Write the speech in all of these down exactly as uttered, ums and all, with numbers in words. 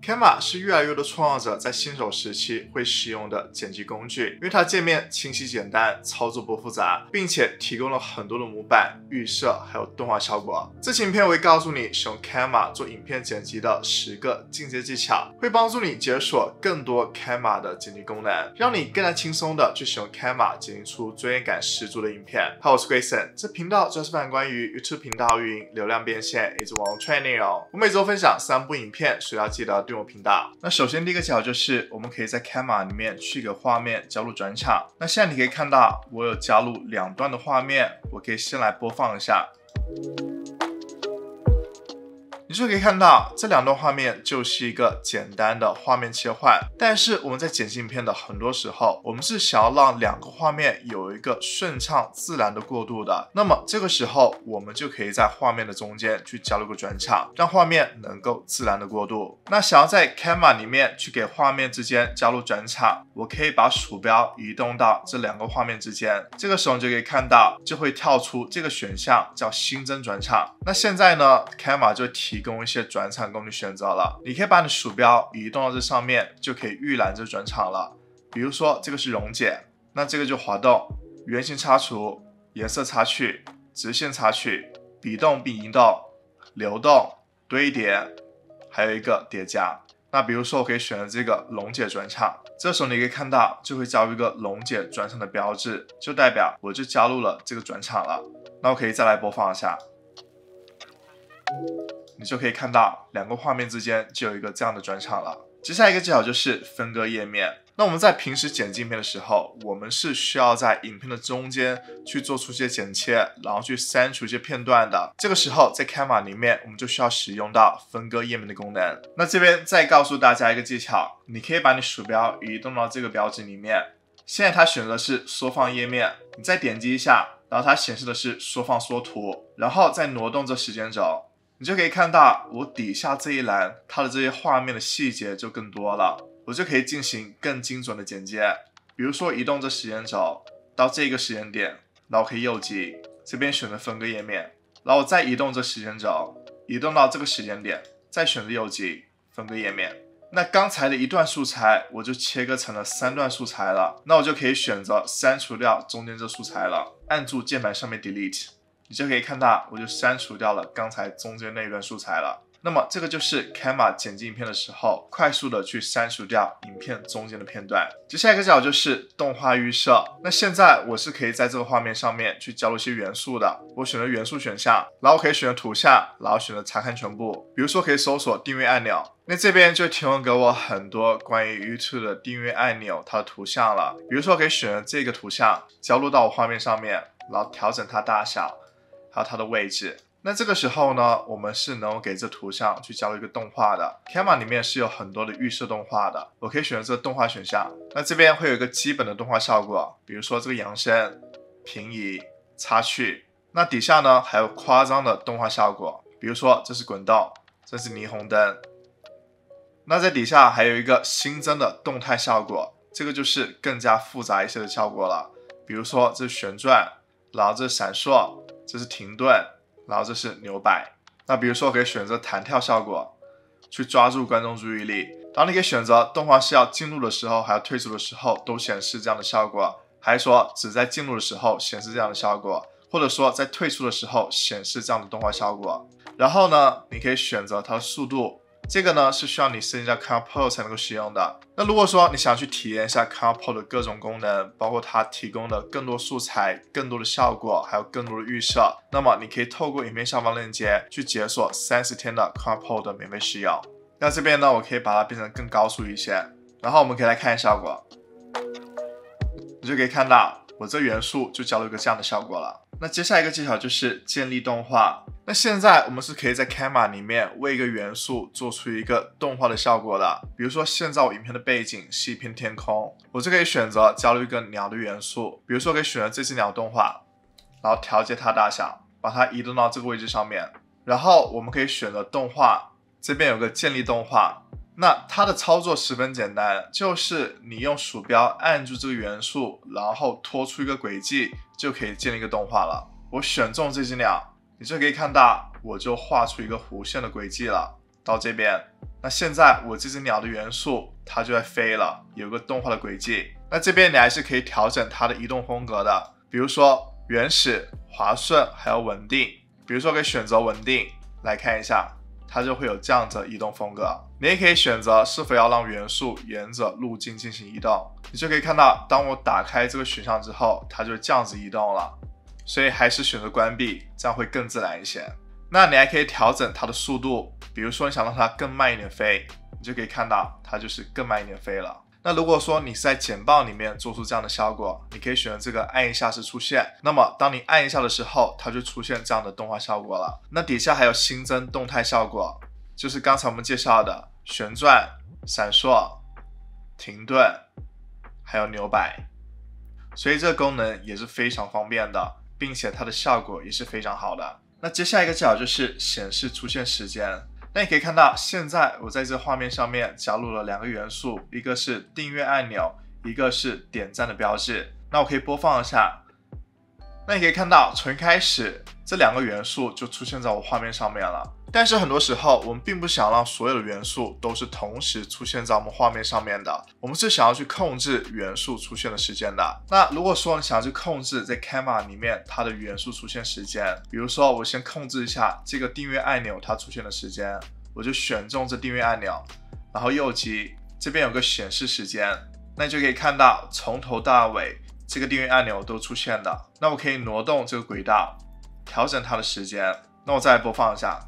Canva 是越来越多创作者在新手时期会使用的剪辑工具，因为它界面清晰简单，操作不复杂，并且提供了很多的模板、预设还有动画效果。这期影片我会告诉你使用 Canva 做影片剪辑的十个进阶技巧，会帮助你解锁更多 Canva 的剪辑功能，让你更加轻松的去使用 Canva 剪辑出专业感十足的影片。Hi， 我是 Grayson， 这频道主要是分享关于 YouTube 频道运营、流量变现以及网络创业内容。我每周分享三部影片，所以要记得订阅我频道。那首先第一个技巧就是我们可以在 Canva 里面去给画面加入转场。那现在你可以看到我有加入两段的画面，我可以先来播放一下。你就可以看到这两段画面就是一个简单的画面切换，但是我们在剪辑影片的很多时候，我们是想要让两个画面有一个顺畅自然的过渡的。那么这个时候我们就可以在画面的中间去加入个转场，让画面能够自然的过渡。那想要在 Canva 里面去给画面之间加入转场，我可以把鼠标移动到这两个画面之间，这个时候你就可以看到就会跳出这个选项叫新增转场。那现在呢 Canva 就提提供一些转场供你选择了，你可以把你鼠标移动到这上面，就可以预览这转场了。比如说这个是溶解，那这个就滑动、圆形擦除、颜色擦去、直线擦去、比动并移动、流动、堆叠，还有一个叠加。那比如说我可以选择这个溶解转场，这时候你可以看到就会加入一个溶解转场的标志，就代表我就加入了这个转场了。那我可以再来播放一下，你就可以看到两个画面之间就有一个这样的转场了。接下来一个技巧就是分割页面。那我们在平时剪辑影片的时候，我们是需要在影片的中间去做出一些剪切，然后去删除一些片段的。这个时候在 Canva 里面，我们就需要使用到分割页面的功能。那这边再告诉大家一个技巧，你可以把你鼠标移动到这个标志里面，现在它选择的是缩放页面，你再点击一下，然后它显示的是缩放缩图，然后再挪动这时间轴。你就可以看到我底下这一栏它的这些画面的细节就更多了，我就可以进行更精准的剪接。比如说移动这时间轴到这个时间点，然后可以右击，这边选择分割页面，然后我再移动这时间轴移动到这个时间点，再选择右击分割页面。那刚才的一段素材我就切割成了三段素材了，那我就可以选择删除掉中间这素材了，按住键盘上面 delete，你就可以看到我就删除掉了刚才中间那一段素材了。那么这个就是 Canva 剪辑影片的时候快速的去删除掉影片中间的片段。接下来一个技巧就是动画预设。那现在我是可以在这个画面上面去加入一些元素的，我选择元素选项，然后可以选择图像，然后选择查看全部。比如说可以搜索订阅按钮，那这边就提供给我很多关于 YouTube 的订阅按钮它的图像了。比如说可以选择这个图像加入到我画面上面，然后调整它大小还有它的位置。那这个时候呢，我们是能够给这图像去加入一个动画的。Canva 里面是有很多的预设动画的，我可以选择这个动画选项。那这边会有一个基本的动画效果，比如说这个扬升、平移、擦去。那底下呢还有夸张的动画效果，比如说这是滚动，这是霓虹灯。那在底下还有一个新增的动态效果，这个就是更加复杂一些的效果了。比如说这是旋转，然后这是闪烁，这是停顿，然后这是扭摆。那比如说可以选择弹跳效果，去抓住观众注意力。然后你可以选择动画是要进入的时候还有退出的时候都显示这样的效果，还是说只在进入的时候显示这样的效果，或者说在退出的时候显示这样的动画效果。然后呢你可以选择它的速度，这个呢是需要你升级到 Canva Pro 才能够使用的。那如果说你想去体验一下 Canva Pro 的各种功能，包括它提供的更多素材、更多的效果，还有更多的预设，那么你可以透过影片下方链接去解锁三十天的 Canva Pro 的免费使用。那这边呢，我可以把它变成更高速一些，然后我们可以来看一下效果，你就可以看到我这元素就加入一个这样的效果了。那接下来一个技巧就是建立动画。那现在我们是可以在 Canva 里面为一个元素做出一个动画的效果的。比如说现在我影片的背景是一片天空，我就可以选择加入一个鸟的元素，比如说可以选择这只鸟动画，然后调节它大小，把它移动到这个位置上面。然后我们可以选择动画，这边有个建立动画。那它的操作十分简单，就是你用鼠标按住这个元素，然后拖出一个轨迹，就可以建立一个动画了。我选中这只鸟，你就可以看到我就画出一个弧线的轨迹了。 到这边。那现在我这只鸟的元素它就在飞了，有个动画的轨迹。那这边你还是可以调整它的移动风格的，比如说原始、滑顺还有稳定。比如说可以选择稳定，来看一下，它就会有这样的移动风格。你也可以选择是否要让元素沿着路径进行移动，你就可以看到，当我打开这个选项之后，它就这样子移动了。所以还是选择关闭，这样会更自然一些。那你还可以调整它的速度，比如说你想让它更慢一点飞，你就可以看到它就是更慢一点飞了。那如果说你是在简报里面做出这样的效果，你可以选择这个按一下是出现，那么当你按一下的时候，它就出现这样的动画效果了。那底下还有新增动态效果，就是刚才我们介绍的旋转、闪烁、停顿还有扭摆，所以这个功能也是非常方便的，并且它的效果也是非常好的。那接下来一个技巧就是显示出现时间。那你可以看到，现在我在这画面上面加入了两个元素，一个是订阅按钮，一个是点赞的标志。那我可以播放一下，那你可以看到，从一开始这两个元素就出现在我画面上面了。但是很多时候我们并不想让所有的元素都是同时出现在我们画面上面的，我们是想要去控制元素出现的时间的。那如果说你想要去控制在 Canva 里面它的元素出现时间，比如说我先控制一下这个订阅按钮它出现的时间，我就选中这订阅按钮，然后右击这边有个显示时间，那你就可以看到从头到尾这个订阅按钮都出现的。那我可以挪动这个轨道，调整它的时间。那我再来播放一下，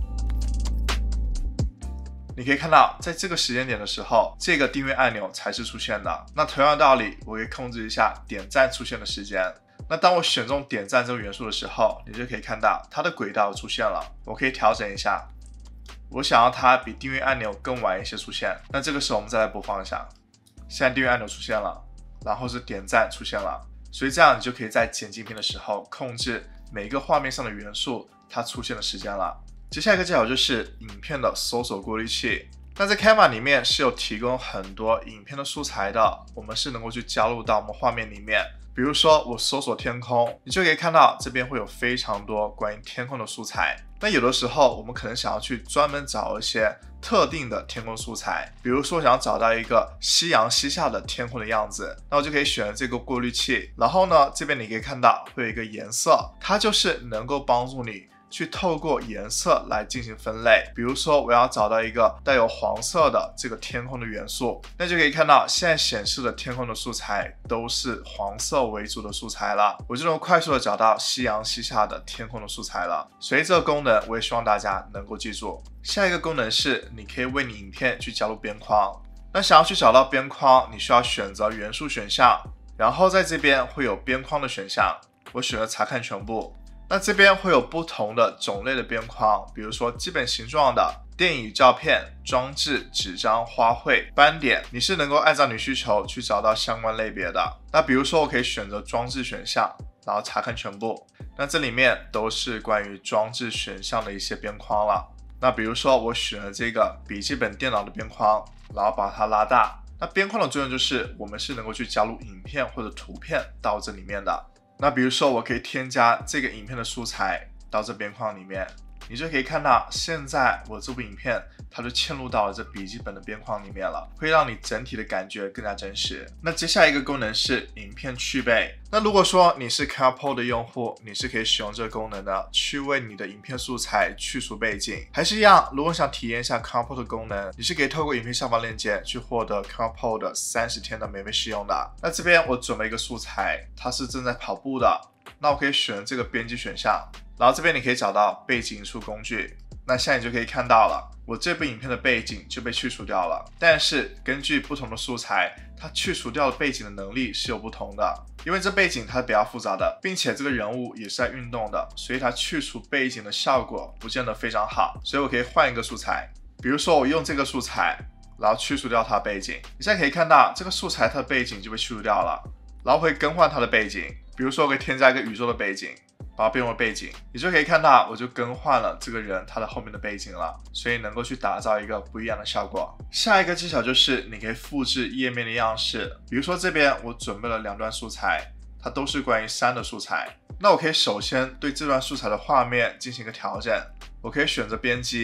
你可以看到，在这个时间点的时候，这个订阅按钮才是出现的。那同样的道理，我可以控制一下点赞出现的时间。那当我选中点赞这个元素的时候，你就可以看到它的轨道出现了。我可以调整一下，我想要它比订阅按钮更晚一些出现。那这个时候我们再来播放一下，现在订阅按钮出现了，然后是点赞出现了。所以这样你就可以在剪辑影片的时候控制每一个画面上的元素它出现的时间了。接下来一个技巧就是影片的搜索过滤器。那在 Canva 里面是有提供很多影片的素材的，我们是能够去加入到我们画面里面。比如说我搜索天空，你就可以看到这边会有非常多关于天空的素材。那有的时候我们可能想要去专门找一些特定的天空素材，比如说想要找到一个夕阳西下的天空的样子，那我就可以选这个过滤器。然后呢，这边你可以看到会有一个颜色，它就是能够帮助你去透过颜色来进行分类。比如说我要找到一个带有黄色的这个天空的元素，那就可以看到现在显示的天空的素材都是黄色为主的素材了，我就能快速的找到夕阳西下的天空的素材了。所以这个功能我也希望大家能够记住。下一个功能是你可以为你影片去加入边框。那想要去找到边框，你需要选择元素选项，然后在这边会有边框的选项，我选择查看全部。那这边会有不同的种类的边框，比如说基本形状的、电影照片、装置、纸张、花卉、斑点，你是能够按照你需求去找到相关类别的。那比如说我可以选择装置选项，然后查看全部。那这里面都是关于装置选项的一些边框了。那比如说我选了这个笔记本电脑的边框，然后把它拉大。那边框的作用就是我们是能够去加入影片或者图片到这里面的。那比如说我可以添加这个影片的素材到这边框里面，你就可以看到现在我这部影片它就嵌入到了这笔记本的边框里面了，会让你整体的感觉更加真实。那接下来一个功能是影片去背。那如果说你是 Canva Pro 的用户，你是可以使用这个功能的，去为你的影片素材去除背景。还是一样，如果想体验一下 Canva Pro 的功能，你是可以透过影片下方链接去获得 Canva Pro 的三十天的免费试用的。那这边我准备一个素材，它是正在跑步的，那我可以选这个编辑选项，然后这边你可以找到背景引出工具。那现在你就可以看到了，我这部影片的背景就被去除掉了。但是根据不同的素材，它去除掉的背景的能力是有不同的。因为这背景它是比较复杂的，并且这个人物也是在运动的，所以它去除背景的效果不见得非常好。所以我可以换一个素材，比如说我用这个素材，然后去除掉它的背景。你现在可以看到这个素材它的背景就被去除掉了，然后会更换它的背景。比如说我可以添加一个宇宙的背景，把它变为背景，你就可以看到我就更换了这个人他的后面的背景了，所以能够去打造一个不一样的效果。下一个技巧就是你可以复制页面的样式，比如说这边我准备了两段素材，它都是关于山的素材。那我可以首先对这段素材的画面进行一个调整，我可以选择编辑，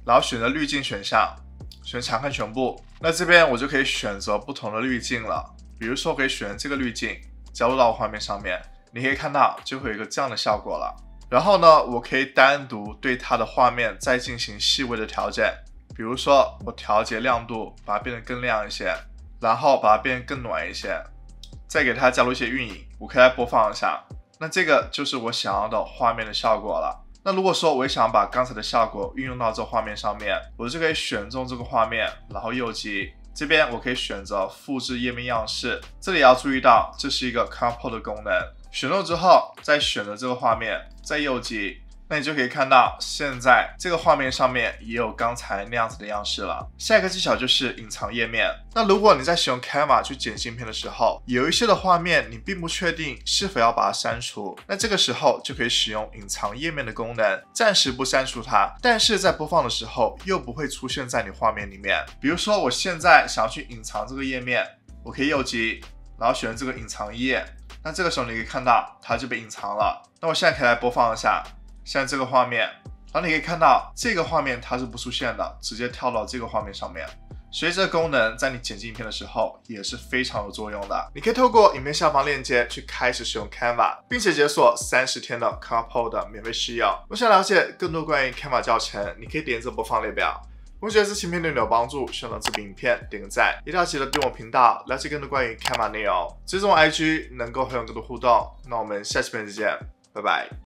然后选择滤镜选项，选查看全部。那这边我就可以选择不同的滤镜了，比如说我可以选这个滤镜加入到画面上面，你可以看到就会有一个这样的效果了。然后呢，我可以单独对它的画面再进行细微的调整，比如说我调节亮度，把它变得更亮一些，然后把它变得更暖一些，再给它加入一些晕影，我可以来播放一下。那这个就是我想要的画面的效果了。那如果说我也想把刚才的效果运用到这画面上面，我就可以选中这个画面，然后右击，这边我可以选择复制页面样式。这里要注意到，这是一个 Compose 的功能。选中之后，再选择这个画面，再右击，那你就可以看到现在这个画面上面也有刚才那样子的样式了。下一个技巧就是隐藏页面。那如果你在使用 Canva 去剪镜片的时候，有一些的画面你并不确定是否要把它删除，那这个时候就可以使用隐藏页面的功能，暂时不删除它，但是在播放的时候又不会出现在你画面里面。比如说我现在想要去隐藏这个页面，我可以右击，然后选这个隐藏页，那这个时候你可以看到它就被隐藏了。那我现在可以来播放一下现在这个画面，然后你可以看到这个画面它是不出现的，直接跳到这个画面上面。所以这个功能在你剪辑影片的时候也是非常有作用的。你可以透过影片下方链接去开始使用 Canva， 并且解锁三十天的 Compose 的免费试用。如果想了解更多关于 Canva 教程，你可以点这播放列表。如果觉得这期影片对你有帮助，希望让这部影片点个赞，一定要记得订阅我频道，了解更多关于 Canva 内容。追踪我 I G 能够和我更多互动。那我们下期片再见，拜拜。